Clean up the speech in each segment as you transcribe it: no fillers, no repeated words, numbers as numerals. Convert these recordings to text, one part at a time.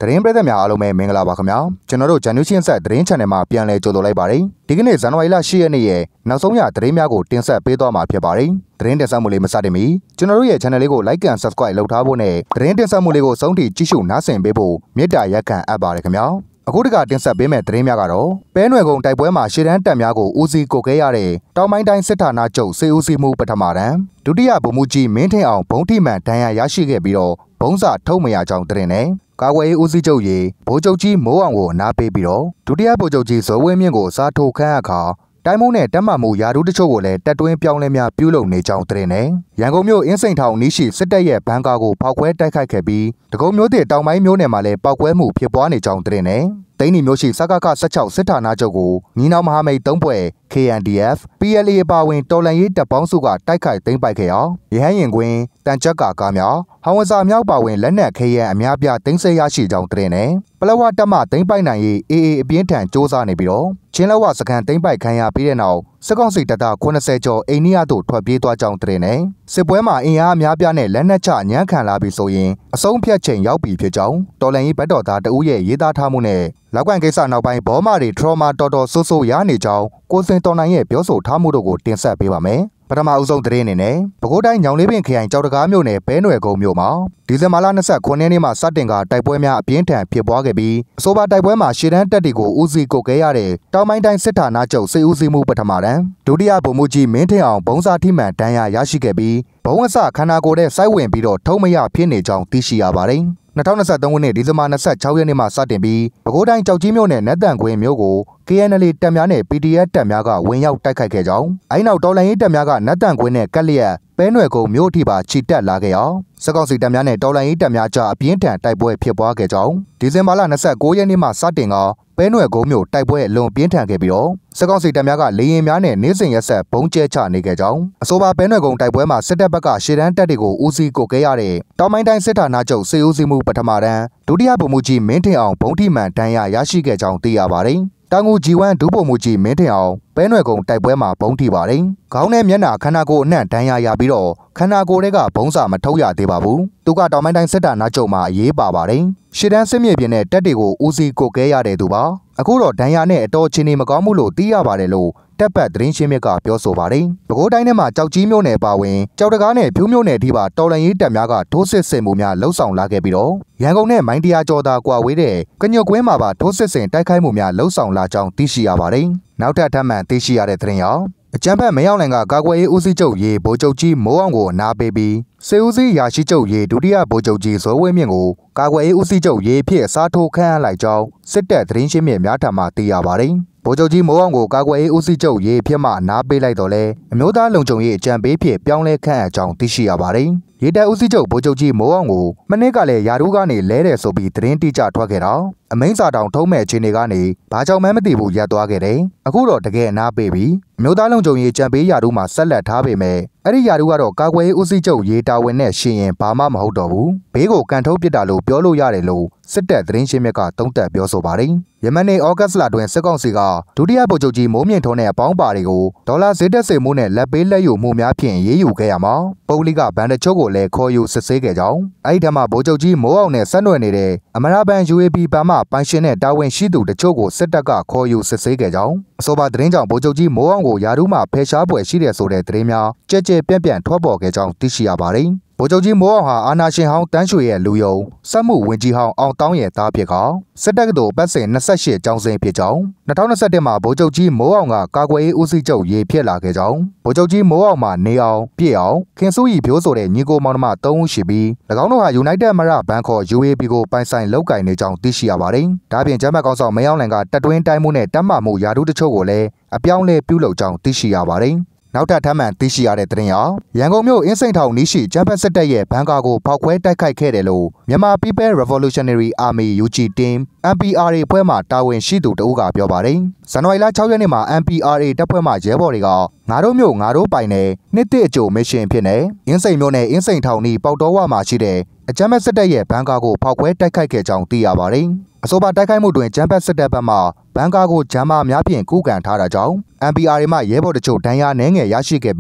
သတင်းပရိသတ်များအားလုံးပဲမင်္ဂလာပါခင်ဗျာကျွန်တော်တို့ Generation Z သတင်း Channel မှာပြန်လည်ကြိုဆိုလိုက်ပါတယ်ဒီကနေ့ဇန်နဝါရီလ 10 ရက်နေ့ရဲ့နောက်ဆုံးရသတင်းများကိုတင်ဆက်ပေးသွားမှာဖြစ်ပါတယ်သတင်းတင်ဆက်မှုလေးမစတင်မီကျွန်တော်တို့ရဲ့ Channel လေးကို Like and Subscribe လုပ်ထားဖို့နဲ့သတင်းတင်ဆက်မှုလေးကိုစုံထိကြည့်ရှုနားဆင်ပေးဖို့မေတ္တာရပ်ခံအပ်ပါတယ်ခင်ဗျာအခုတခါတင်ဆက်ပေးမယ့်သတင်းများကတော့ပဲနွယ်ကုန်းတိုက်ပွဲမှာရှေ့တန်းတပ်များကိုဦးစီးကိုခဲ့ရတဲ့တောင်ပိုင်းတိုင်းစစ်ဌာနချုပ်စေဦးစီးမှုပထမတန်းဒုတိယဗိုလ်မှူးကြီးမင်းထင်အောင်ဘုံထိမှန်ဒဏ်ရာရရှိခဲ့ပြီးတော့ဘုံစာထုတ်မရကြောင်းသတင်းနဲ့ကာကွယ်ရေးဦးစီးချုပ်ရေဗိုလ်ချုပ်ကြီးမိုးအောင်ကိုအနာပေးပြီးတော့ဒုတိယဗိုလ်ချုပ်ကြီးဇော်ဝင်းမြင့်ကိုစားထိုးခန့်အခါတိုင်းမုံနဲ့တက်မှမှုယာဒူးတချို့ကိုလည်းတက်တွင်းပြောင်းလဲများပြုလုပ်နေကြောင်းသတင်းနဲ့ရန်ကုန်မြို့အင်းစိန်ထောင်နီးရှိစစ်တပ်ရဲ့ဘန်ကာကိုဖောက်ခွဲတိုက်ခိုက်ခဲ့ပြီးဒဂုံမြို့သစ်တောင်ပိုင်းမြို့နယ်မှာလည်းပောက်ကွဲမှုဖြစ်ပွားနေကြောင်းသတင်းနဲ့တိန်းနီမျိုးရှိစကခ16စစ်ဌာနချုပ်ကိုညီနောင်မဟာမိတ်3ဖွဲ့ KNDF PLA ပါဝင်တော်လှန်ရေးတပ်ပေါင်းစုကတိုက်ခိုက်သိမ်းပိုက်ခဲ့အောင်ရဟန်းရင်ကွင်းတန်ချက်ကားများဟောင်ဝဇာမြောက်ပါဝင်လက်နက်ခဲယံအများပြသိမ်းဆည်းရရှိကြောင်းသတင်းနဲ့ပလက်ဝတပ်မှသိမ်းပိုက်နိုင်ရေး AA အပြင်းထန်စ조사နေပြီးတော့ချင်းလက်ဝစကန်သိမ်းပိုက်ခံရပြီးတဲ့နောက်စစ်ကောင်စီတပ်သား80ကျော်အိန္ဒိယသို့ထွက်ပြေးသွားကြောင်းသတင်းနဲ့စစ်ပွဲမှာအင်အားအများပြနဲ့လက်နက်ချညှမ်းခံလာပြီးဆိုရင်အဆုံးဖြတ်ချိန်ရောက်ပြီဖြစ်ကြောင်းတော်လှန်ရေးဘက်တော်သားတဦးရဲ့ရေးသားထားမှုနဲ့လောက်ကန်ကိစ္စနောက်ပိုင်းဘောမာတွေထရောမာတော်တော်ဆိုးဆိုးရနေကြောင်းကိုစင်တော်နိုင်ရဲ့ပြောဆိုထားမှုတို့ကိုတင်ဆက်ပေးပါမယ်ပထမအဦးဆုံးသတင်းအနေနဲ့ပဲခူးတိုင်းညောင်လေးပင်ခရိုင်ကြောက်တကားမြို့နယ်ပဲနွယ်ကုန်းမြို့မှာဒီဇင်ဘာလ29ရက်နေ့မှာစတင်ကတိုက်ပွဲများအပြင်းထန်ဖြစ်ပွားခဲ့ပြီးအဆိုပါတိုက်ပွဲမှာရှေ့တန်းတပ်တွေကိုဦးစီးကိုခဲ့ရတဲ့တောင်ပိုင်းတိုင်းစစ်ဌာနချုပ်စေဦးစီးမှုပထမတန်းဒုတိယဗိုလ်မှူးကြီးမင်းထင်အောင်ဘုံစာထိမှန်ဒဏ်ရာရရှိခဲ့ပြီးဘုံဝဆခန္ဓာကိုယ်နဲ့စိုက်ဝင်ပြီးတော့ထုံးမရဖြစ်နေကြောင်းသိရှိရပါတယ်2023ခုနှစ်ဒီဇင်ဘာ26ရက်နေ့မှာစတင်ပြီးပဲခူးတိုင်းကြောက်ကြီးမြို့နယ်နတ်တန်ခွင်းမြို့ကို KNL တပ်များနဲ့ PDF တပ်များကဝင်ရောက်တိုက်ခိုက်ခဲ့ကြောင်းအဲဒီနောက်တော်လှန်ရေးတပ်များကနတ်တန်ခွင်းနဲ့ကက်လျက်ပဲနွယ်ကုန်းမြို့အထိပါခြိတက်လာခဲ့အောင်စစ်ကောင်စီတပ်များနဲ့တော်လှန်ရေးတပ်များကြားအပြင်းထန်တိုက်ပွဲဖြစ်ပွားခဲ့ကြောင်းဒီဇင်ဘာလ29ရက်နေ့မှာစတင်ကပဲနွယ်ကုန်းမြို့တိုက်ပွဲအလွန်ပြင်းထန်ခဲ့ပြီးတော့စစ်ကောင်စီတပ်များကလေရင်များနဲ့နေ့စဉ်ရက်ဆက်ဘုံကျဲချနေခဲ့ကြောင်းအဆိုပါပဲနွယ်ကုန်းတိုက်ပွဲမှာစစ်တပ်ဘက်ကရှေ့တန်းတပ်တွေကိုဦးစီးကိုခဲ့ရတဲ့တောင်ပိုင်းတိုင်းစစ်ဌာနချုပ်စေဦးစီးမှုပထမတန်းဒုတိယဗိုလ်မှူးကြီးမင်းထင်အောင်ဘုံထိမှန်ဒဏ်ရာရရှိခဲ့ကြောင်းသိရပါတယ်တောင်ငူ G1 ဒုဗိုလ်မှူးကြီးမင်းထင်အောင်ပဲနွယ်ကုန်းတိုက်ပွဲမှာဘုံထိပါတယ်။ခေါင်းနဲ့မျက်နှာခန္ဓာကိုယ်အနှံ့ဒဏ်ရာရပြီးတော့ခန္ဓာကိုယ်တွေကဘုံစာမထုတ်ရသေးပါဘူး။သူကတောင်ပိုင်းတိုင်းစစ်ဌာနချုပ်မှာအရေးပါပါတယ်။ရှစ်တန်းစစ်မြေပြင်နဲ့တပ်တွေကိုဦးစီးကိုကဲရတဲ့သူပါ။အခုတော့ဒဏ်ရာနဲ့အတော်ချင်းနေမကောင်းမှုလို့သိရပါတယ်လို့တပ်ပတ်သတင်းရှင်းမြစ်ကပြောဆိုပါတယ်။ပဲခူးတိုင်းထဲမှာကြောက်ကြီးမြို့နယ်ပါဝင်ကြောက်တကားနဲ့ဖြူးမြို့နယ်ထိပါတော်လှန်ရေးတပ်များကထိုးစစ်ဆင်မှုများလှုပ်ဆောင်လာခဲ့ပြီးတော့ရန်ကုန်နဲ့မိုင်းတရားကျော်သာကွာဝေးတဲ့ကညွတ်ကွင်းမှာပါထိုးစစ်ဆင်တိုက်ခိုက်မှုများလှုပ်ဆောင်လာကြောင်းသိရှိရပါတယ်။နောက်ထပ်ထပ်မံသိရှိရတဲ့သတင်းရောအကြမ်းဖက်မရောက်နိုင်ကကာကွယ်ရေးဦးစီးချုပ်ရေဗိုလ်ချုပ်ကြီးမိုးအောင်ကိုအနာပေးပြီးစေဦးစီးရာရှိချုပ်ရေဒုတိယဗိုလ်ချုပ်ကြီးဇော်ဝင်းမြင့်ကိုကာကွယ်ရေးဦးစီးချုပ်ရေဖြစ်စားထိုးခန့်အပ်လိုက်ကြောင်းစစ်တပ်သတင်းရှင်းမြစ်များထံမှသိရပါတယ်ဗိုလ်ချုပ်ကြီးမိုးအောင်ကိုကာကွယ်ရေးဦးစီးချုပ်ရေဖြစ်မှအနာပေးလိုက်တော့လဲအမျိုးသားလုံခြုံရေးအကြံပေးဖြစ်ပြောင်းလဲခန့်အပ်ကြောင်းသိရှိရပါတယ်ရေတပ်ဦးစီးချုပ်ဗိုလ်ချုပ်ကြီးမိုးအောင်ကိုမနေ့ကလည်းယာဒူးကနေလဲတယ်ဆိုပြီးသတင်းတိကျထွက်ခဲ့တော့အမိန့်စာတောင်ထုံးမဲ့အခြေအနေကနေဘာကြောင့်မှမသိဘူးရပ်သွားခဲ့တယ်အခုတော့တကယ်အနာပေးပြီးအမျိုးသားလုံခြုံရေးအကြံပေးယာဒူးမှာဆက်လက်ထားပေမဲ့အဲ့ဒီယာဒူးကတော့ကာကွယ်ရေးဦးစီးချုပ်ရေတာဝန်နဲ့ရှင်ရင်ဘာမှမဟုတ်တော့ဘူးဘေးကိုကန်ထုတ်ပစ်တာလို့ပြောလို့ရတယ်လို့စစ်တပ်သတင်းရှင်းမြစ်ကသုံးသပ်ပြောဆိုပါတယ်ယမန်နေ့ဩဂတ်စ်လတွင်စစ်ကောင်စီကဒုတိယဗိုလ်ချုပ်ကြီးမိုးမြင့်ထွန်းနဲ့အပေါင်းပါတွေကိုဒေါ်လာဈေးတက်စေမှုနဲ့လက်ပေးလက်ယူမှုများဖြင့်ရေးယူခဲ့ရမှာပုဂ္ဂလိကဘဏ်တချို့ကိုလည်းခေါ်ယူစစ်ဆေးခဲ့ကြောင်းအဲ့ဒီထက်မှဗိုလ်ချုပ်ကြီးမိုးအောင်နဲ့ဆက်နွယ်နေတဲ့အမရဘဏ် UAB ဘဏ်မှပိုင်ရှင်နဲ့တာဝန်ရှိသူတချို့ကိုစစ်တပ်ကခေါ်ယူစစ်ဆေးခဲ့ကြောင်းအဆိုပါသတင်းကြောင့်ဗိုလ်ချုပ်ကြီးမိုးအောင်ကိုယာဒူးမှဖယ်ရှားပွဲရှိတယ်ဆိုတဲ့သတင်းများကြဲကြဲပြန့်ပြန့်ထွက်ပေါ်ခဲ့ကြောင်းသိရှိရပါတယ်ဗိုလ်ချုပ်ကြီးမိုးအောင်ဟာအာနာရှင်ဟောင်းတန်းရွှေရဲ့လူယုံစက်မှုဝင်ကြီးဟောင်းအောင်တောင်းရဲ့သားဖြစ်ကစစ်တပ်ကတော်ပတ်စဉ်28ကျောင်းစင်ဖြစ်ကြောင်း2021မှာဗိုလ်ချုပ်ကြီးမိုးအောင်ကကာကွယ်ရေးဦးစီးချုပ်ရေဖြစ်လာခဲ့ကြောင်းဗိုလ်ချုပ်ကြီးမိုးအောင်မှာနေအောင်ပြည့်အောင်ခင်စိုးရီဖြိုးဆိုတဲ့ညီကိုမောင်နှမ3ဦးရှိပြီး၎င်းတို့ဟာ United မရဘန်ခေါ် UAB ကိုပိုင်ဆိုင်လုပ်ကိုင်နေကြောင်းသိရှိရပါတယ်။ဒါပြင်ကျမ်းမကောင်းဆောင်မရောက်နိုင်ကတပ်တွင်းတိုင်းမှုနဲ့တပ်မှမှုယာဒူးတချို့ကိုလည်းအပြောင်းလဲပြုလုပ်ကြောင်းသိရှိရပါတယ်။နောက်ထပ်ထပ်မံသိရှိရတဲ့သတင်းရောရန်ကုန်မြို့အင်းစိန်ထောင်နီးရှိကျန်းဖက်စစ်တပ်ရဲ့ဘန်ကာကိုဖောက်ခွဲတိုက်ခိုက်ခဲ့တယ်လို့မြန်မာ People Revolutionary Army UG Team MPRA ဖွဲ့မှတာဝန်ရှိသူတဦးကပြောပါတယ်ဇန်နဝါရီလ6ရက်နေ့မှာ MPRA တပ်ဖွဲ့မှရဲဘော်တွေကငါတို့မြို့ငါတို့ပိုင်နယ်နှစ်တစ်အကြိုမစ်ရှင်ဖြစ်နေအင်းစိန်မြို့နယ်အင်းစိန်ထောင်နီးပေါက်တော်ဝမှာရှိတဲ့အကြမ်းဖက်စစ်တပ်ရဲ့ဘန်ကာကိုဖောက်ခွဲတိုက်ခိုက်ခဲ့ကြောင်းသိရပါတယ်အဆိုပါတိုက်ခိုက်မှုတွင်ကျန်းဖက်စစ်တပ်ဘက်မှဘန်ကာကိုဂျမ်းမာများဖြင့်ကူးကန်ထားတာကြောင့် MPRA မှရဲဘော်တချို့ဒဏ်ရာနှဲငယ်ရရှိခဲ့ပြီး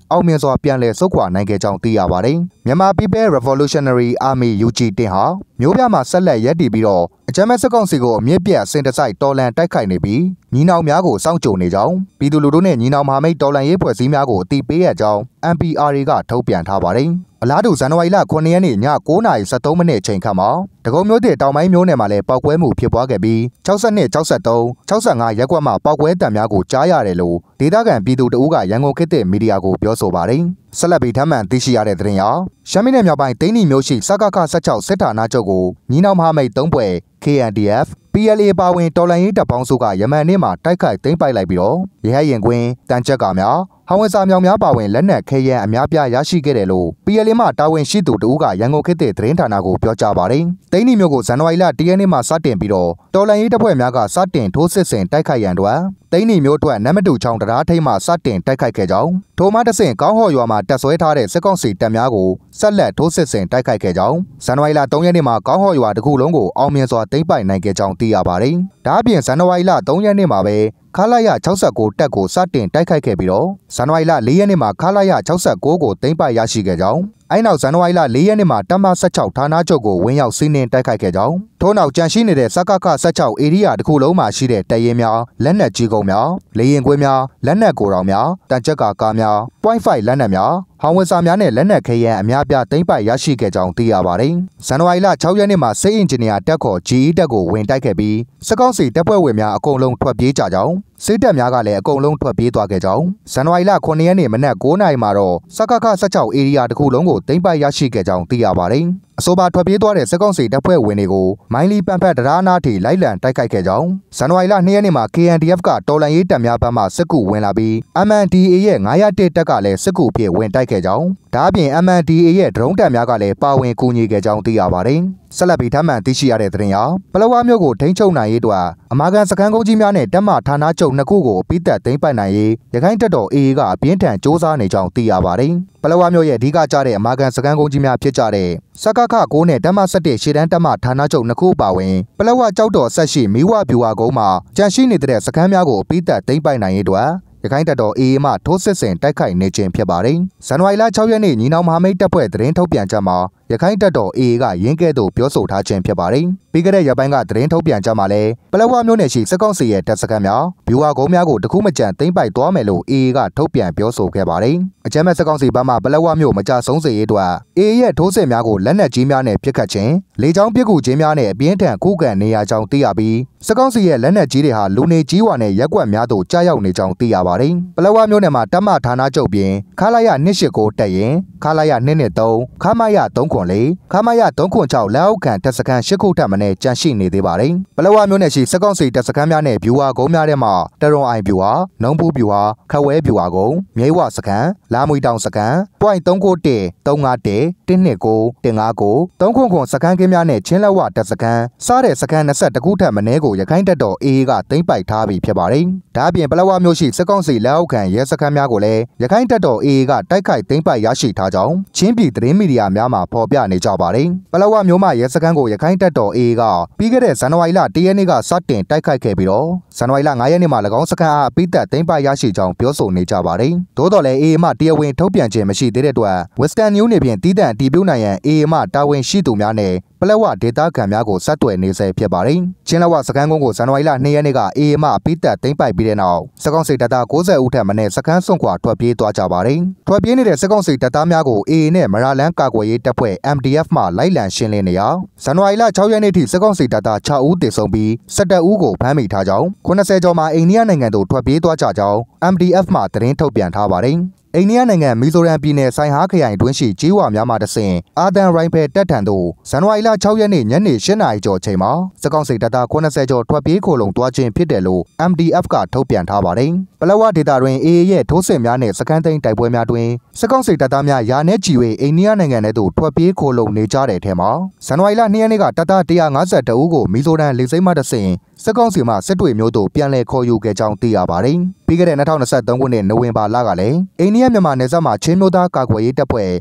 အောင်မြင်စွာပြန်လည်ဆုတ်ခွာနိုင်ခဲ့ကြောင်းသိရပါတယ်။မြန်မာ People Revolutionary Army UG တင်ဟာမြို့ပြမှာဆက်လက်ရပ်တည်ပြီးတော့အကြမ်းဖက်စစ်ကောင်စီကိုအမြင့်ပြတ်စင်တစိုက်တော်လှန်တိုက်ခိုက်နေပြီးညီနောင်များကိုစောင့်ကြိုနေကြောင်းပြည်သူလူထုနဲ့ညီနောင်မဟာမိတ်တော်လှန်ရေးဖွဲ့စည်းများကိုအသိပေးရကြောင်း MPRA ကထုတ်ပြန်ထားပါတယ်။အလားတူဇန်နဝါရီလ9ရက်နေ့ည9:73မိနစ်အချိန်ခန့်မှာတကုံမြို့နယ်တောင်ပိုင်းမြို့နယ်မှာလည်းပောက်ကွဲမှုဖြစ်ပွားခဲ့ပြီး62 63 65ရပ်ကွက်မှာပောက်ကွဲတံများကိုကြားရတယ်လို့ဒေသခံပြည်သူတအုပ်ကရန်ကုန်ခေတ်သစ်မီဒီယာကိုပြောဆိုပါတယ်။ဆက်လက်ပြီးထပ်မံသိရှိရတဲ့သတင်းအရရှမ်းပြည်နယ်မြောက်ပိုင်းသိန်းနီမြို့ရှိစကခ16စစ်ဌာနချုပ်ကိုညီနောင်မဟာမိတ်3ဖွဲ့ KNDF PLA ပါဝင်တော်လှန်ရေးတပ်ပေါင်းစုကယမန်နေ့မှာတိုက်ခိုက်သိမ်းပိုက်လိုက်ပြီးတော့ရဟရင်ကွင်းတန်ချက်ကများဟောင်ဝဲစာမြောင်များပါဝင်လက်နက်ခဲယမ်းအများပြားရရှိခဲ့တယ်လို့ PLA မှတာဝန်ရှိသူတဦးကရန်ကုန်ခေတ်သစ်သတင်းဌာနကိုပြောကြားပါတယ်။သိန်းနီမြို့ကိုဇန်နဝါရီလ10ရက်နေ့မှာစတင်ပြီးတော့တော်လှန်ရေးတပ်ဖွဲ့များကစတင်ထိုးစစ်ဆင်တိုက်ခိုက်ရန်အတွက်သိန်းနီမြို့အတွက်နမတူချောင်းတရားထိပ်မှစတင်တိုက်ခိုက်ခဲ့ကြောင်းထိုမှတဆင့်ကောင်းဟော်ရွာမှာတပ်ဆွဲထားတဲ့စစ်ကောင်စီတပ်များကိုဆက်လက်ထိုးစစ်ဆင်တိုက်ခိုက်ခဲ့ကြောင်းဇန်နဝါရီလ3ရက်နေ့မှာကောင်းဟော်ရွာတစ်ခုလုံးကိုအောင်မြင်စွာသိမ်းပိုက်နိုင်ခဲ့ကြောင်းသိရပါတယ်။ဒါအပြင်ဇန်နဝါရီလ3ရက်နေ့မှာပဲခလာရ69တပ်ကိုစတင်တိုက်ခိုက်ခဲ့ပြီးတော့ဇန်နဝါရီလ4ရက်နေ့မှာခလာရ69ကိုသိမ်းပိုက်ရရှိခဲ့ကြောင်းအဲနောက်ဇန်နဝါရီလ4ရက်နေ့မှာတပ်မ16ဌာနချုပ်ကိုဝင်ရောက်စီးနင်းတိုက်ခိုက်ခဲ့ကြောင်းထို့နောက်ကြန့်ရှိနေတဲ့စကခ16ဧရိယာတစ်ခုလုံးမှာရှိတဲ့တပ်ရင်းများလက်နက်ကြီးကုန်းများလေရင်ကွင်းများလက်နက်ကိုယ်တော်များတန်ချက်ကကားများ .5 လက်နက်များဟောင်ဝစာများနဲ့လက်နက်ခဲယမ်းအများပြားသိမ်းပိုက်ရရှိခဲ့ကြောင်းသိရပါတယ်။ဇန်နဝါရီလ6ရက်နေ့မှာစစ်အင်ဂျင်နီယာတပ်ခေါ် GE တပ်ကိုဝင်တိုက်ခဲ့ပြီးစစ်ကောင်စီတပ်ဖွဲ့ဝင်များအကုန်လုံးထွက်ပြေးကြကြောင်းစစ်တပ်များကလည်းအကုန်လုံးထွက်ပြေးသွားခဲ့ကြောင်းဇန်နဝါရီလ9ရက်နေ့မနက်9:00နာရီမှာတော့စကခ16ဧရိယာတစ်ခုလုံးကိုသိမ်းပိုက်ရရှိခဲ့ကြောင်းသိရပါတယ်။အဆိုပါထွက်ပြေးသွားတဲ့စစ်ကောင်စီတပ်ဖွဲ့ဝင်တွေကိုမိုင်းလီပန်ဖက်တရားနာထိလိုက်လံတိုက်ခိုက်ခဲ့ကြောင်းဇန်နဝါရီလ2ရက်နေ့မှာ KNDF ကတော်လှန်ရေးတပ်များဘက်မှစစ်ကူဝင်လာပြီး MNDAA ရဲ့901တပ်ကလည်းစစ်ကူဖြစ်ဝင်တိုက်ခဲ့ကြောင်းဒါအပြင် MNDAA ရဲ့ဒရုန်းတပ်များကလည်းပါဝင်ကူညီခဲ့ကြောင်းသိရပါတယ်။ဆက်လက်ပြီးထပ်မံသိရှိရတဲ့သတင်းအရပလောဝါမြို့ကိုထိန်းချုပ်နိုင်ရေးအတွက်အမာခံစခန်းကုန်းကြီးများနဲ့တပ်မဌာနချုပ်2ခုကိုအပိသက်သိမ်းပိုက်နိုင်ရေးရခိုင်တပ်တော် AA ကအပြင်းထန်စ조사နေကြောင်းသိရပါတယ်။ပလောဝါမြို့ရဲ့အဓိကကျတဲ့အမာခံစခန်းကုန်းကြီးများဖြစ်ကြတဲ့စကခ9နဲ့တပ်မ17ရှေ့တန်းတပ်မဌာနချုပ်2ခုပါဝင်ပလောဝါကြောက်တော်ဆက်ရှိမီးဝဗျူဟာကုန်းမှာကြန့်ရှိနေတဲ့စခန်းများကိုအပိသက်သိမ်းပိုက်နိုင်ရေးအတွက်ရခိုင်တပ်တော် AA မှထိုးစစ်ဆင်တိုက်ခိုက်နေခြင်းဖြစ်ပါတယ်။ဇန်နဝါရီလ6ရက်နေ့ညီနောင်မဟာမိတ်တပ်ဖွဲ့သတင်းထုတ်ပြန်ချက်မှာရခိုင်တပ်တော် AA ကရင်းကဲ့သို့ပြောဆိုထားခြင်းဖြစ်ပါတယ်။ပြီးခဲ့တဲ့ရက်ပိုင်းကသတင်းထုတ်ပြန်ချက်မှာလည်းပလောဝါမြို့နယ်ရှိစစ်ကောင်စီရဲ့တပ်စခန်းများဗျူဟာကုန်းများကိုတခုမကြံသိမ်းပိုက်သွားမယ်လို့ AA ကထုတ်ပြန်ပြောဆိုခဲ့ပါတယ်။အကြမ်းဖက်စစ်ကောင်စီဘက်မှပလောဝါမြို့မကြဆုံးစေရေးအတွက် AA ရဲ့ထိုးစစ်များကိုလက်နက်ကြီးများနဲ့ပစ်ခတ်ခြင်းလေကြောင်းပစ်ကူခြင်းများနဲ့အပြင်းထန်ခုခံနေရကြောင်းသိရပြီးစစ်ကောင်စီရဲ့လက်နက်ကြီးတွေဟာလူနေကြီးဝါနဲ့ရက်ကွက်များသို့ကြားရောက်နေကြောင်းသိရပါတယ်။ပလောဝါမြို့နယ်မှာတပ်မဌာနချုပ်ပြင်ခလာရ289တပ်ရင်ခလာရ223ခမရ304ခမရ306လက်အောက်ခံတပ်စခန်း10ခုထပ်မံနဲ့ကြန့်ရှိနေသေးပါတယ်။ပလောဝါမြို့နယ်ရှိစစ်ကောင်စီတပ်စခန်းများနဲ့ဗျူဟာကုန်းများထဲမှာတရွန်အိုင်ဗျူဟာနုံဘူးဗျူဟာခဝဲဗျူဟာကုန်းမြိတ်ဝစခန်းလာမွေတောင်စခန်း .391 351 129 159 399စခန်းကင်းများနဲ့ချင်းလက်ဝတပ်စခန်းစားတဲ့စခန်း22ခုထပ်မံနဲ့ကိုရခိုင်တပ်တော် AA ကသိမ်းပိုက်ထားပြီးဖြစ်ပါတယ်။ဒါအပြင်ပလောဝါမြို့ရှိစစ်ကောင်စီလက်အောက်ခံရဲစခန်းများကိုလည်းရခိုင်တပ်တော် AA ကတိုက်ခိုက်သိမ်းပိုက်ရရှိထားကြောင်းချင်းပြည်သတင်းမီဒီယာများမှာဖော်ပြနေကြပါတယ်။ပလောဝါမြို့မှာရဲစခန်းကိုရခိုင်တပ်တော် AA ကပြီးခဲ့တဲ့ဇန်နဝါရီလ1ရက်နေ့ကစတင်တိုက်ခိုက်ခဲ့ပြီးတော့ဇန်နဝါရီလ9ရက်နေ့မှာ၎င်းစခန်းအားအပိသက်သိမ်းပိုက်ရရှိကြောင်းပြောဆိုနေကြပါတယ်။သို့တော်လည်း AA မှတရားဝင်ထုတ်ပြန်ခြင်းမရှိသေးတဲ့အတွက် Western News နယ်ဖြင့်တည်တံ့တည်ပြုနိုင်ရန် AA မှတာဝန်ရှိသူများနဲ့ပလောဝဒေတာခံများကိုဆက်သွယ်နေဆဲဖြစ်ပါတယ်။ချင်းလက်ဝစခန်းကုန်းကိုဇန်နဝါရီလ2ရက်နေ့က AA မှအပိသက်သိမ်းပိုက်ပြီးတဲ့နောက်စစ်ကောင်စီတပ်သား90ဦးထက်မနည်းစခန်းစွန့်ခွာထွက်ပြေးသွားကြပါတယ်။ထွက်ပြေးနေတဲ့စစ်ကောင်စီတပ်သားများကို AA နဲ့မရာလန်းကာကွယ်ရေးတပ်ဖွဲ့ MDF မှလိုက်လံရှင်းလင်းနေရာဇန်နဝါရီလ6ရက်နေ့ထိစစ်ကောင်စီတပ်သား6ဦးသေဆုံးပြီး17ဦးကိုဖမ်းမိထားကြောင်း90ကျော်မှာအိန္ဒိယနိုင်ငံသို့ထွက်ပြေးသွားကြကြောင်း MDF မှသတင်းထုတ်ပြန်ထားပါတယ်။အိန္ဒိယနိုင်ငံမီဇိုရမ်ပြည်နယ်ဆိုင်ဟာခရိုင်တွင်းရှိကျေးရွာများမှတဆင့်အာဒန်ရိုင်ဖယ်တပ်ထံသို့ဇန်နဝါရီလ6ရက်နေ့ညနေ8:00နာရီကျော်ချိန်မှာစစ်ကောင်စီတပ်သား90ကျော်ထွက်ပြေးခိုလုံသွားခြင်းဖြစ်တယ်လို့ MDF ကထုတ်ပြန်ထားပါတယ်။ပလောဝဒေတာတွင် AA ရဲ့ထိုးစစ်များနဲ့စခန်းသိမ်းတိုက်ပွဲများတွင်စစ်ကောင်စီတပ်သားများရာနဲ့ချီ၍အိန္ဒိယနိုင်ငံထဲသို့ထွက်ပြေးခိုလုံနေကြတဲ့ထဲမှာဇန်နဝါရီလ2ရက်နေ့ကတပ်သား152ဦးကိုမီဇိုရမ်လေဆိပ်မှတဆင့်စစ်ကောင်စီမှစစ်တွေမျိုးတို့ပြန်လည်ခေါ်ယူခဲ့ကြောင်းသိရပါတယ်။ပြီးခဲ့တဲ့2023ခုနှစ်နိုဝင်ဘာလကလည်းအိန္ဒိယမြန်မာနယ်စပ်မှာချင်းမျိုးသားကာကွယ်ရေးတပ်ဖွဲ့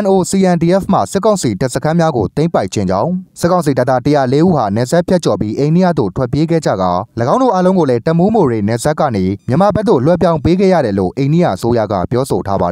CNDF မှစစ်ကောင်စီတပ်စခန်းများကိုသိမ်းပိုက်ခြင်းကြောင့်စစ်ကောင်စီတပ်သား104ဦးဟာနယ်စပ်ဖြတ်ကျော်ပြီးအိန္ဒိယသို့ထွက်ပြေးခဲ့ကြကာ၎င်းတို့အားလုံးကိုလည်းတမူးမိုရီနယ်စပ်ကနေမြန်မာဘက်သို့လွှဲပြောင်းပေးခဲ့ရတယ်လို့အိန္ဒိယအစိုးရကပြောဆိုထားပါတယ်။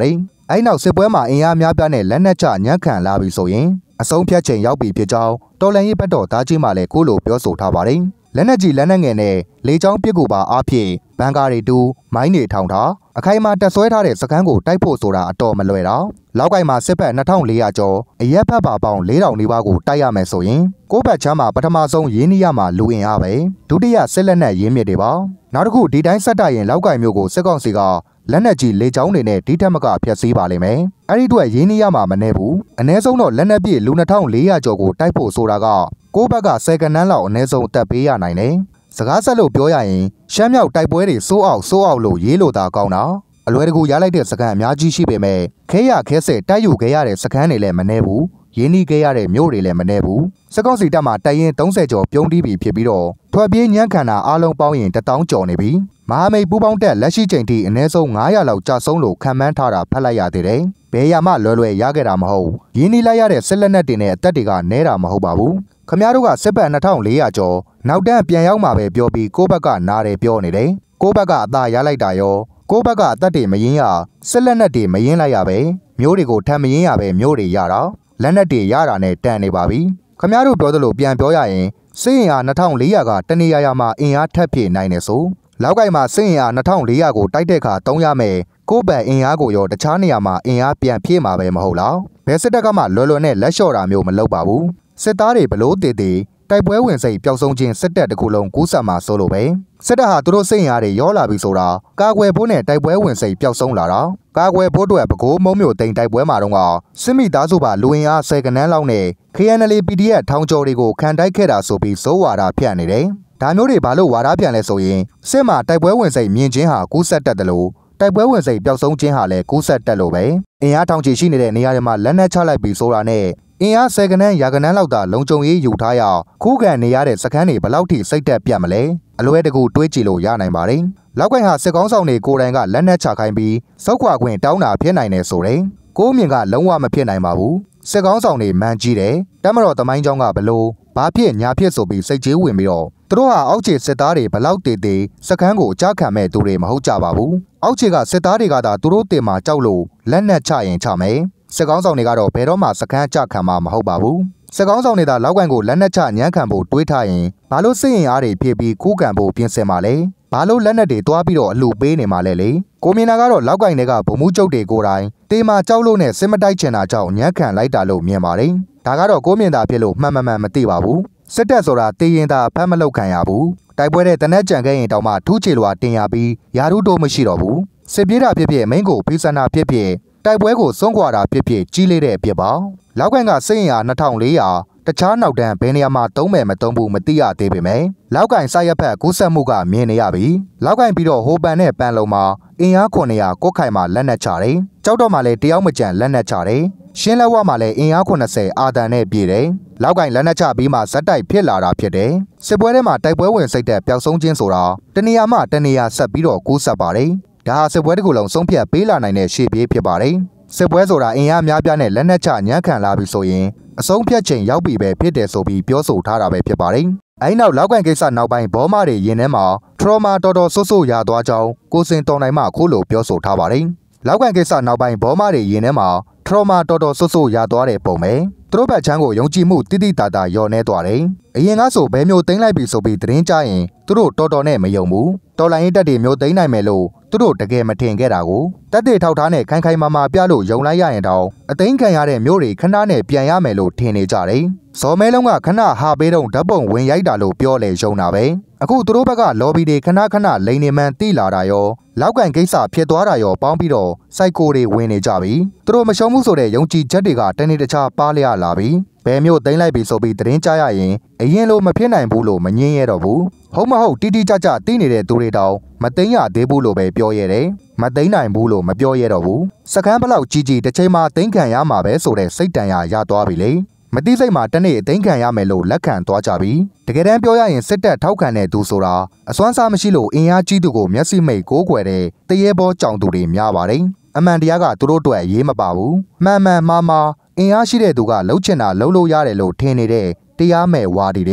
အဲ့နောက်စစ်ပွဲမှာအင်အားများပြားနဲ့လက်နက်ချညှက်ခံလာပြီဆိုရင်အဆုံးဖြတ်ချိန်ရောက်ပြီဖြစ်ကြောင်းတော်လှန်ရေးဘက်တော်သားကြီးမှလည်းကိုလိုပြောဆိုထားပါတယ်။လက်နက်ကြီးလက်နက်ငယ်နဲ့လေကြောင်းပစ်ကူပါအားဖြင့်ဘန်ကာတွေတူမိုင်းတွေထောင်ထားအခိုင်အမာတက်ဆွဲထားတဲ့စခန်းကိုတိုက်ဖို့ဆိုတာအတော်မလွယ်တော့လောက်ကိုင်မှာစစ်ဘက်2400ကျော်အရက်ဖက်ပါပေါင်း4000နီးပါးကိုတိုက်ရမယ်ဆိုရင်ကိုယ့်ဘက်ချမ်းမှာပထမဆုံးရင်းနှီးရမှာလူအင်အားပဲဒုတိယစစ်လက်နက်ရင်းမြစ်တွေပါနောက်တစ်ခုဒီတိုင်းဆက်တိုက်ရင်လောက်ကိုင်မျိုးကိုစစ်ကောင်စီကလက်နက်ကြီးလေကြောင်းတွေနဲ့ဒီထက်မကဖျက်ဆီးပါလိမ့်မယ်အဲ့ဒီအတွက်ရင်းနှီးရမှာမနှဲဘူးအနည်းဆုံးတော့လက်နက်ပြည့်လူ2400ကျော်ကိုတိုက်ဖို့ဆိုတာကကိုယ့်ဘက်က10ကနန်းလောက်အနည်းဆုံးတက်ပေးရနိုင်တယ်စကားဆက်လို့ပြောရရင်ရှမ်းမြောက်တိုက်ပွဲတွေစိုးအောင်လို့ရေးလို့သာကောင်းတာအလွယ်တကူရလိုက်တဲ့စခန်းအများကြီးရှိပေမဲ့ခဲရခဲဆက်တိုက်ယူခဲ့ရတဲ့စခန်းတွေလည်းမနှဲဘူးရင်းနှီးခဲ့ရတဲ့မြို့တွေလည်းမနှဲဘူးစကောက်စီတပ်မှာတိုက်ရင်30ကျော်ပြုံးတီးပြီဖြစ်ပြီးတော့ထွက်ပြေးညံ့ခံတာအားလုံးပေါင်းရင်1000ကျော်နေပြီမဟာမိတ်ပူးပေါင်းတက်လက်ရှိချိန်ထိအနည်းဆုံး900လောက်ကြာဆုံးလို့ခံမှန်းထားတာဖတ်လိုက်ရသေးတယ်ဘယ်ရမှလွယ်ရခဲ့တာမဟုတ်ရင်းနှီးလိုက်ရတဲ့စစ်လက်နက်တွေနဲ့အသက်တွေကနဲတာမဟုတ်ပါဘူးခမားတို့ကစစ်ဘက်2400ကျော်နောက်တန်းပြန်ရောက်မှာပဲပြောပြီးကိုယ့်ဘက်ကနားတယ်ပြောနေတယ်ကိုယ့်ဘက်ကအသာရလိုက်တာရောကိုယ့်ဘက်ကအသက်တွေမရင်းရစစ်လက်နက်တွေမရင်းလိုက်ရပဲမျိုးတွေကိုထပ်မရင်းရပဲမျိုးတွေရတာလက်နက်တွေရတာနဲ့တန်နေပါပြီခမားတို့ပြောသလိုပြန်ပြောရရင်စစ်ရင်အား2400ကတနေရာမှာအင်အားထပ်ဖြည့်နိုင်နေဆိုလောက်ကိုင်မှာစစ်ရင်အား2400ကိုတိုက်တဲ့အခါသုံးရမယ်ကိုယ့်ဘက်အင်အားကိုရောတခြားနေရာမှာအင်အားပြန်ဖြည့်မှာပဲမဟုတ်လားဘယ်စစ်တပ်ကမှလွယ်နဲ့လက်လျှော့တာမျိုးမလုပ်ပါဘူးစစ်သားတွေဘလို့တည်တိုက်ပွဲဝင်စိတ်ပျောက်ဆုံးခြင်းစစ်တပ်တစ်ခုလုံးကူးဆက်မှာဆိုလို့ပဲစစ်တပ်ဟာသူတို့စိတ်ရတွေရောလာပြီဆိုတာကာကွယ်ဖို့နဲ့တိုက်ပွဲဝင်စိတ်ပျောက်ဆုံးလာတာကာကွယ်ဖို့အတွက်ပဲကိုးမုံမျိုးတိန်တိုက်ပွဲမှာတော့ကစစ်မိသားစုပါလူဝင်အား10ကနန်းလောက်နဲ့ KNL PDF ထောင်ကျော်တွေကိုခံတိုက်ခဲ့တာဆိုပြီးစိုးဝါဒဖြန့်နေတယ်ဒါမျိုးတွေဘာလို့ဝါဒဖြန့်လဲဆိုရင်စစ်မှာတိုက်ပွဲဝင်စိတ်မြင်ချင်းဟာကူးဆက်တတ်တယ်လို့တိုက်ပွဲဝင်စိတ်ပျောက်ဆုံးခြင်းဟာလည်းကူးဆက်တက်လို့ပဲအင်အားထောင်ချီရှိနေတဲ့နေရာတွေမှာလက်နက်ချလိုက်ပြီးဆိုတာနဲ့အင်အား10ကနန်းရာကနန်းလောက်သာလုံခြုံရေးယူထားရခုခံနေရတဲ့စခန်းတွေဘလောက်ထိစိတ်တက်ပြတ်မလဲအလွဲတကူတွေးကြည့်လို့ရနိုင်ပါတယ်လောက်ကိုင်ဟာစစ်ကောင်းဆောင်တွေကိုယ်တိုင်ကလက်နက်ချခိုင်းပြီးစောက်ခွာခွင့်တောင်းတာဖြစ်နိုင်တယ်ဆိုရင်ကိုမြင့်ကလုံးဝမဖြစ်နိုင်ပါဘူးစစ်ကောင်းဆောင်တွေမှန်ကြီးတယ်တမတော်သမိုင်းကြောင်းကဘလို့ဘာဖြစ်ညာဖြစ်ဆိုပြီးစိတ်ကြီးဝင်ပြီးတော့သူတို့ဟာအောက်ခြေစစ်သားတွေဘလောက်တည်စခန်းကိုအကြခံမဲ့သူတွေမဟုတ်ကြပါဘူးအောက်ခြေကစစ်သားတွေကသာသူတို့တင်မှာကြောက်လို့လက်နက်ချရင်ချမယ်စစ်ကောင်းဆောင်တွေကတော့ဘယ်တော့မှစခန်းကြခံမှာမဟုတ်ပါဘူးစစ်ကောင်းဆောင်တွေသာလောက်ကန်ကိုလက်နက်ချညှမ်းခံဖို့တွေးထားရင်ဘာလို့စစ်ရင်အားတွေဖြည့်ပြီးကူးကန်ဖို့ပြင်ဆင်မှာလဲဘာလို့လက်နက်တွေတွားပြီးတော့အလှပေးနေမှာလဲလေကိုမြင်တာကတော့လောက်ကန်တွေကဗိုလ်မှူးချုပ်တွေကိုယ်တိုင်တေးမာကြောက်လို့နဲ့စစ်မတိုက်ချင်တာကြောင့်ညှမ်းခံလိုက်တာလို့မြင်ပါတယ်ဒါကတော့ကိုမြင်တာဖြစ်လို့မှန်မသိပါဘူးစစ်တပ်ဆိုတာတေးရင်သာဖမ်းမလုပ်ခံရဘူးတိုက်ပွဲတဲ့တနက်ကြံခဲ့ရင်တောင်မှထူးချေလွာတင်ရပြီးယာရုတို့မရှိတော့ဘူးစစ်ပြေးတာဖြစ်ဖြစ်မင်းကိုဖိစနာဖြစ်ဖြစ်တိုက်ပွဲကိုစွန့်ခွာတာဖြစ်ဖြစ်ကြီးလေးတဲ့အဖြစ်ပါလောက်ကန်ကစစ်ရင်အား2400တခြားနောက်တန်းဘယ်နေရာမှာသုံးမယ်မသုံးဘူးမသိရသေးပေမဲ့လောက်ကန်စာရက်ဖက်ကူးဆက်မှုကမြင်နေရပြီလောက်ကန်ပြီးတော့ဟိုပန်နဲ့ပန်လုံးမှာအင်အား900ကိုခိုင်မှာလက်နက်ချတယ်ကြောက်တော့မှလည်းတယောက်မကြံလက်နက်ချတယ်ရှင်းလက်ဝမှာလည်းအင်အား80အာတန်နဲ့ပြည်တယ်လောက်ကန်လက်နက်ချပြီးမှဇက်တိုက်ဖြစ်လာတာဖြစ်တယ်စစ်ပွဲထဲမှာတိုက်ပွဲဝင်စိတ်သက်ပျောက်ဆုံးခြင်းဆိုတာတနေရာမှတနေရာဆက်ပြီးတော့ကူးဆက်ပါတယ်ဒါဟာစစ်ပွဲတစ်ခုလုံးဆုံးဖြတ်ပေးလာနိုင်တဲ့ရှေ့ပြေးဖြစ်ပါတယ်စစ်ပွဲဆိုတာအင်အားများပြားနဲ့လက်နက်ချညှမ်းခံလာပြီဆိုရင်အဆုံးဖြတ်ချိန်ရောက်ပြီပဲဖြစ်တယ်ဆိုပြီးပြောဆိုထားတာပဲဖြစ်ပါတယ်အဲဒီနောက်လောက်ကန်ကိစ္စနောက်ပိုင်းဘောမတွေရင်ထဲမှာထရောမာတော်တော်ဆိုးရသွားကြောင်းကိုစင်တော်နိုင်မှခိုးလို့ပြောဆိုထားပါတယ်လောက်ကန်ကိစ္စနောက်ပိုင်းဘောမတွေရင်ထဲမှာထရောမာတော်တော်ဆိုးရသွားတဲ့ပုံပဲသူတို့ဘက်ချမ်းကိုယုံကြည်မှုတိတိတာတာလျော့နေသွားတယ်အရင်ကဆိုဘဲမျိုးသိမ်းလိုက်ပြီဆိုပြီးသတင်းကြရင်သူတို့တော်နဲ့မယုံဘူးတော်လိုင်းတက်တွေမျိုးသိမ်းနိုင်မယ်လို့သူတို့တကယ်မထင်ခဲ့တာကိုတက်တွေထောက်ထားနဲ့ခိုင်မာပြလို့ယုံလိုက်ရရင်တောင်အသိမ်းခံရတဲ့မျိုးတွေခဏနဲ့ပြန်ရမယ်လို့ထင်နေကြတယ်ဇော်မဲလုံးကခဏဟာပေးတော့ဓာတ်ပုံဝင်ရိုက်တာလို့ပြောလေယုံတာပဲအခုသူတို့ဘက်ကလော်ဘီတွေခဏလိန်နေမှန်တိလာတာရောလောက်ကန်ကိစ္စဖြစ်သွားတာရောပေါင်းပြီးတော့စိုက်ကိုတွေဝင်နေကြပြီသူတို့မရှုံးမှုဆိုတဲ့ယုံကြည်ချက်တွေကတနေ့တခြားပါလျလာပြီဘယ်မျိုးသိမ်းလိုက်ပြီဆိုပြီးသတင်းကြားရရင်အရင်လိုမဖြစ်နိုင်ဘူးလို့မငင်းရတော့ဘူးဟုတ်မဟုတ်တိတိကျကျသိနေတဲ့သူတွေတောင်မသိမ်းရသေးဘူးလို့ပဲပြောရတယ်မသိမ်းနိုင်ဘူးလို့မပြောရတော့ဘူးစကန်းဘလောက်ကြီးတစ်ချိန်မှာသိမ်းခံရမှာပဲဆိုတဲ့စိတ်တန်ရသွားပြီလေမတိစိတ်မှာတနေ့သိမ်းခံရမယ်လို့လက်ခံသွားကြပြီတကယ်တမ်းပြောရရင်စစ်တပ်ထောက်ခံတဲ့သူဆိုတာအစွမ်းစားမရှိလို့အင်အားကြီးသူကိုမျက်စိမိတ်ကိုးကွယ်တဲ့တရေဘောကြောင်သူတွေများပါတယ်အမှန်တရားကသူတို့အတွက်ရေးမပါဘူးမှန်မာအင်အားရှိတဲ့သူကလှုပ်ချင်တာလှုပ်လို့ရတယ်လို့ထင်နေတဲ့တရားမဲ့ဝါဒီတွေ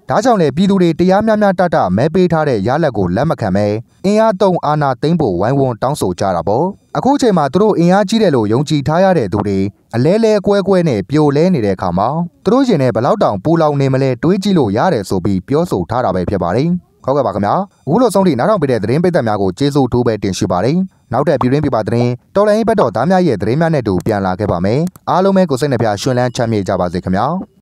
ဒါကြောင့်လေပြည်သူတွေတရားမျှမျှတတမဲပေးထားတဲ့ရလဒ်ကိုလက်မခံပဲအင်အားသုံးအာဏာသိမ်းဖို့ဝိုင်းဝန်းတောင်းဆိုကြတာပေါ့အခုချိန်မှာသူတို့အင်အားကြီးတယ်လို့ယုံကြည်ထားရတဲ့သူတွေအလဲလဲကွဲကွဲနဲ့ပြိုလဲနေတဲ့အခါမှာသူတို့ရင်နဲ့ဘလောက်တောင်ပူလောင်နေမလဲတွေးကြည့်လို့ရတယ်ဆိုပြီးပြောဆိုထားတာပဲဖြစ်ပါတယ်ဟုတ်ကဲ့ပါခင်ဗျာအခုလိုဆုံးထိနားထောင်ပေးတဲ့သတင်းပိတ်သက်များကိုကျေးဇူးထိုးပဲတင်ရှိပါတယ်နောက်တဲ့ပြည်တွင်းပြပသတင်းတော်လိုင်းဘက်တော်သားများရဲ့သတင်းများနဲ့တူပြန်လာခဲ့ပါမယ်အားလုံးပဲကိုစိတ်နှပြရှင်လန်းချမ်းမြေ့ကြပါစေခင်ဗျာ